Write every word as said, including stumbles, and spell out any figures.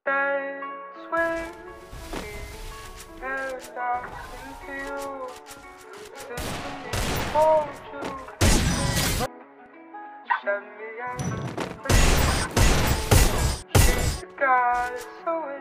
That's when we paradise into you. This is me for you. Shut me out. She's the God, it's so